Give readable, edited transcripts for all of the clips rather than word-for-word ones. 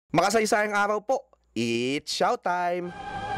Makasaysayang araw po, it's Xiao Time!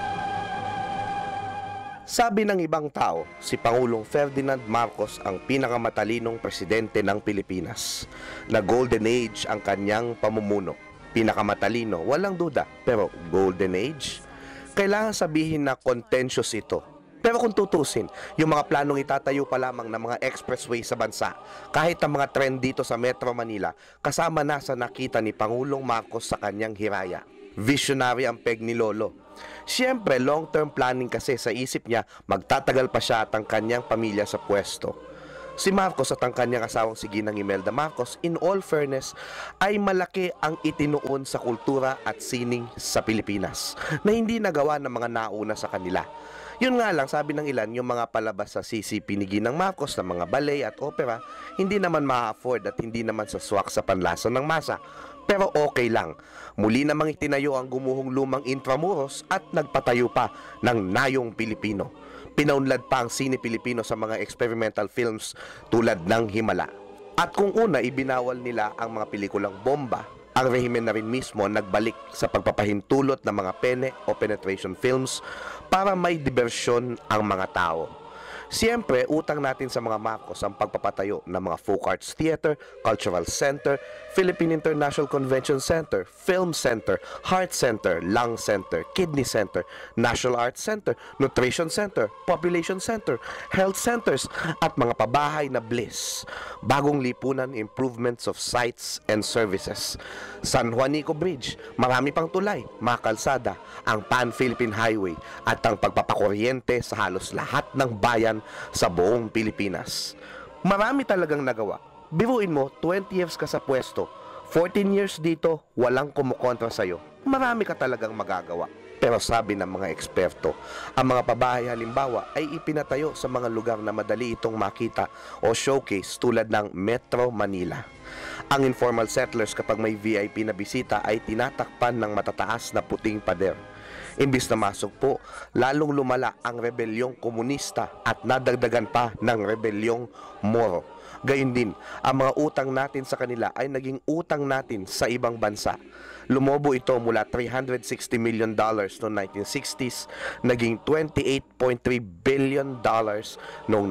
Sabi ng ibang tao, si Pangulong Ferdinand Marcos ang pinakamatalinong presidente ng Pilipinas. Na golden age ang kanyang pamumuno. Pinakamatalino, walang duda, pero golden age? Kailangan sabihin na contentious ito. Pero kung tutusin, yung mga planong itatayo pa lamang ng mga expressway sa bansa, kahit ang mga trend dito sa Metro Manila, kasama na sa nakita ni Pangulong Marcos sa kanyang hiraya. Visionary ang peg ni Lolo. Siyempre, long-term planning kasi sa isip niya, magtatagal pa siya at ang kanyang pamilya sa pwesto. Si Marcos at ang kanyang asawang si Ginang Imelda Marcos, in all fairness, ay malaki ang itinuon sa kultura at sining sa Pilipinas na hindi nagawa ng mga nauna sa kanila. Yun nga lang, sabi ng ilan, yung mga palabas sa CCP ni Ginang Marcos na mga ballet at opera, hindi naman ma-afford at hindi naman saswak sa panlasa ng masa. Pero okay lang. Muli namang itinayo ang gumuhong lumang Intramuros at nagpatayo pa ng Nayong Pilipino. Pinaunlad pa ang sine Pilipino sa mga experimental films tulad ng Himala. At kung una ibinawal nila ang mga pelikulang bomba, ang rehimen na rin mismo nagbalik sa pagpapahintulot ng mga pene o penetration films para may diversyon ang mga tao. Siyempre, utang natin sa mga Marcos ang pagpapatayo ng mga folk arts theater, cultural center, Philippine International Convention Center, Film Center, Heart Center, Lung Center, Kidney Center, National Arts Center, Nutrition Center, Population Center, Health Centers, at mga pabahay na bliss. Bagong lipunan, improvements of sites and services. San Juanico Bridge, marami pang tulay, mga kalsada, ang Pan-Philippine Highway, at ang pagpapakuryente sa halos lahat ng bayan sa buong Pilipinas. Marami talagang nagawa. Biruin mo, 20 years ka sa pwesto, 14 years dito, walang kumukontra sa'yo. Marami ka talagang magagawa. Pero sabi ng mga eksperto, ang mga pabahay halimbawa ay ipinatayo sa mga lugar na madali itong makita o showcase tulad ng Metro Manila. Ang informal settlers kapag may VIP na bisita ay tinatakpan ng matataas na puting pader. Imbis na masok po, lalong lumala ang rebelyong komunista at nadagdagan pa ng rebelyong Moro. Gayun din, ang mga utang natin sa kanila ay naging utang natin sa ibang bansa. Lumobo ito mula $360 million noong 1960s, naging $28.3 billion noong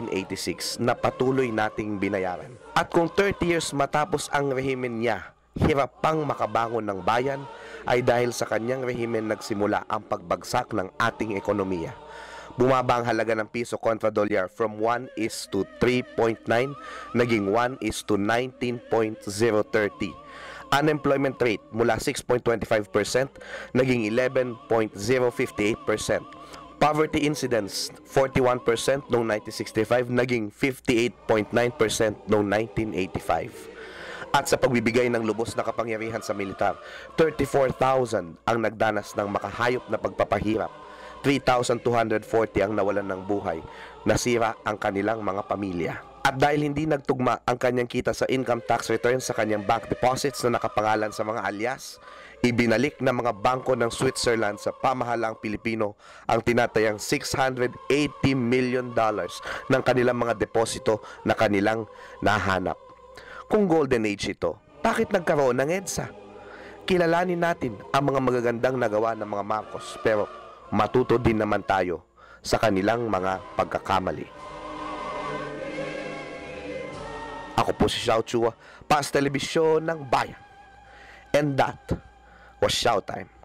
1986 na patuloy nating binayaran. At kung 30 years matapos ang rehimen niya, hirap pang makabangon ng bayan, ay dahil sa kanyang rehimen nagsimula ang pagbagsak ng ating ekonomiya. Bumaba ang halaga ng piso kontra dolyar from 1 is to 3.9, naging 1 is to 19.030. Unemployment rate mula 6.25%, naging 11.058%. Poverty incidence, 41% noong 1965, naging 58.9% noong 1985. At sa pagbibigay ng lubos na kapangyarihan sa militar, 34,000 ang nagdanas ng makahayop na pagpapahirap. 3,240 ang nawalan ng buhay. Nasira ang kanilang mga pamilya. At dahil hindi nagtugma ang kanyang kita sa income tax return sa kanyang bank deposits na nakapangalan sa mga alias, ibinalik ng mga bangko ng Switzerland sa pamahalang Pilipino ang tinatayang $680 million ng kanilang mga deposito na kanilang nahanap. Kung golden age ito, bakit nagkaroon ng EDSA? Kilalanin natin ang mga magagandang nagawa ng mga Marcos, pero matuto din naman tayo sa kanilang mga pagkakamali. Ako po si Xiao Chua, para sa telebisyon ng bayan. And that was Xiao Time.